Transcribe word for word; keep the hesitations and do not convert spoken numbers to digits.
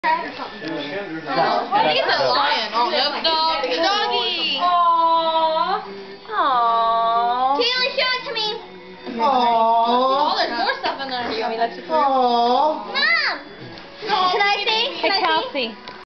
I think it's a lion. Oh, no, dog. The doggy. Aww. Aww. Taylor, show it to me. Aww. Oh, there's more stuff in there. Do you want me to touch it for you? Mom! Can I see? Can Hey, I see? Kelsey.